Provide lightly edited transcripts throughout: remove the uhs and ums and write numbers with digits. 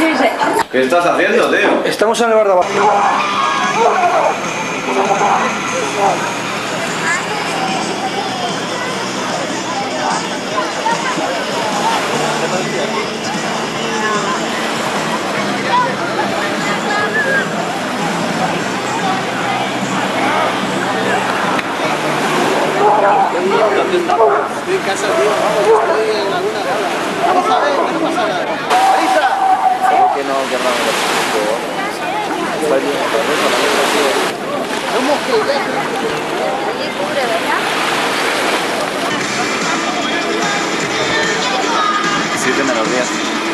¿Qué estás haciendo, tío? Estamos en el bar de abajo. Estoy en casa, tío. Estoy en Laguna de Habla. Vamos a ver, ¿qué pasa? ¡Marisa! Solo que no querrán los chicos. Está bien, la mesa, tío. ¿Cómo que ya? Oye, cubre, ¿verdad? 7 menos 10.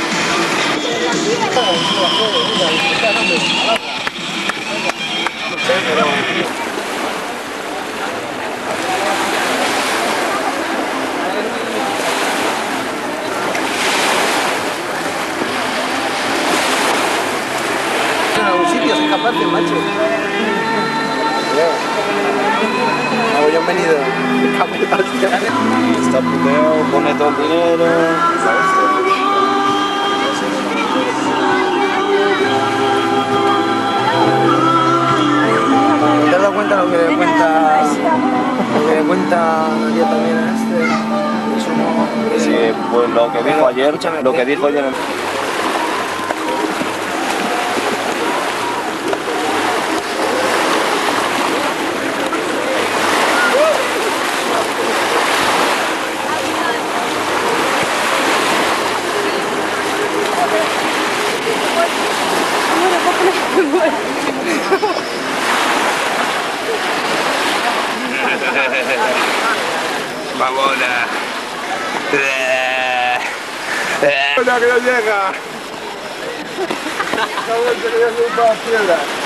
En algún sitio, soy capaz de macho. Hago yo venido. Está puteado, pone todo el dinero. ¿Te has dado cuenta lo que le cuenta? Lo que le cuenta Nadia también a este. Eso no. Sí, pues lo que dijo ayer, lo que dijo ayer. Mamona. ¡Hola, que no llega! Esta vuelta que ya se va a piedra.